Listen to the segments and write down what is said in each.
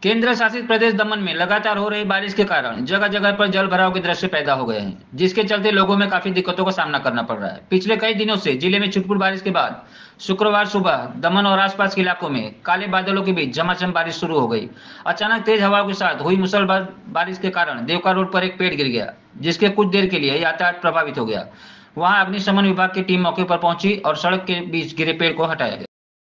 केंद्र शासित प्रदेश दमन में लगातार हो रही बारिश के कारण जगह जगह पर जल भराव के दृश्य पैदा हो गए हैं, जिसके चलते लोगों में काफी दिक्कतों का सामना करना पड़ रहा है। पिछले कई दिनों से जिले में छुटपुट बारिश के बाद शुक्रवार सुबह दमन और आसपास के इलाकों में काले बादलों के बीच झमाझम बारिश शुरू हो गई। अचानक तेज हवाओं के साथ हुई मूसलाधार बारिश के कारण देवका रोड पर एक पेड़ गिर गया, जिसके कुछ देर के लिए यातायात प्रभावित हो गया। वहां अग्निशमन विभाग की टीम मौके पर पहुंची और सड़क के बीच गिरे पेड़ को हटाया गया।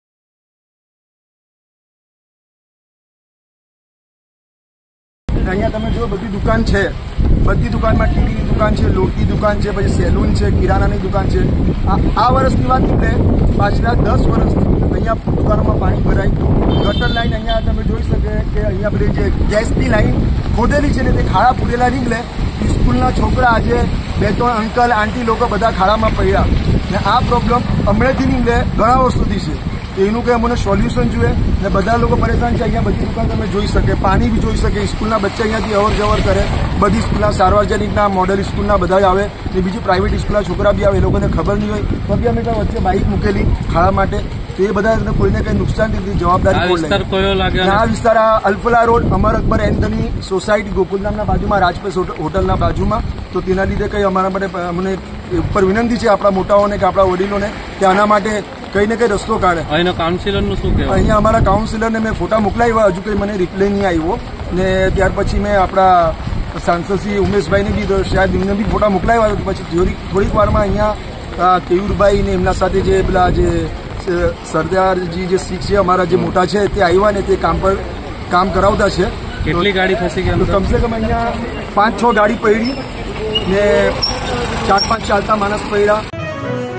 અહીંયા તમે જો બધી દુકાન છે, બધી દુકાનમાં ટીવીની દુકાન છે, લોટની દુકાન છે, પછી સેલૂન છે, કિરાણાની દુકાન છે। આ વર્ષની વાત એટલે પાછલા 10 વર્ષથી અહીંયા દુકાનોમાં પાણી ભરાય। ગટર લાઈન અહીંયા તમે જોઈ શકે કે અહીંયા પેલી જે ગેસની લાઈન ખોદેલી છે ને તે ખાડા પૂરેલા નીકળે। સ્કૂલના છોકરા આજે 2-3 અંકલ આંટી લોકો બધા ખાડામાં પડ્યા ને આ પ્રોબ્લેમ હમણાંથી નીકળે ઘણા વર્ષોથી છે। એનું કંઈ અમને સોલ્યુશન જોઈએ ને બધા લોકો પરેશાન છે। અહીંયા બધી દુકાન તમે જોઈ શકે, પાણી બી જોઈ શકે, સ્કૂલના બચ્ચા અહીંયાથી અવર જવર કરે, બધી સ્કૂલના સાર્વજનિકના મોડેલ સ્કૂલના બધા આવે ને બીજી પ્રાઇવેટ સ્કૂલના છોકરા બી આવે। એ લોકોને ખબર નહીં હોય તો બી અમે ત્યાં વચ્ચે બાઇક મૂકેલી ખાડા માટે, તો એ બધા કોઈને કંઈ નુકસાન થતી જવાબદારી કોણ લે? આ વિસ્તાર અલ્ફલા રોડ, અમર અકબર એન્થની સોસાયટી, ગોકુલધામના બાજુમાં, રાજપેસ હોટલના બાજુમાં। તો તેના લીધે કંઈ અમારા માટે અમને ઉપર વિનંતી છે આપણા મોટાઓને કે આપણા વડીલોને કે આના માટે કઈ ને કઈ રસ્તો કાઢે। અહીંના કાઉન્સિલરનું શું કહેવાય? અહીંયા અમારા કાઉન્સિલરને મેં ફોટા મોકલાવ્યા, હજુ કંઈ મને રિપ્લાય નહીં આવ્યો ને ત્યાર પછી મેં આપણા સાંસદ શ્રી ઉમેશભાઈને બી શાયદ એમને બી ફોટા મોકલાવ્યા। પછી થોડીક વારમાં અહીંયા કેયુરભાઈ ને એમના સાથે જે પેલા જે સરદારજી જે શીખ છે અમારા જે મોટા છે તે આવ્યા ને તે કામ કરાવતા છે। કેટલી ગાડી ફસી ગઈ? કમસે કમ અહીંયા 5-6 ગાડી પડી ને 4-5 ચાલતા માણસ પડ્યા।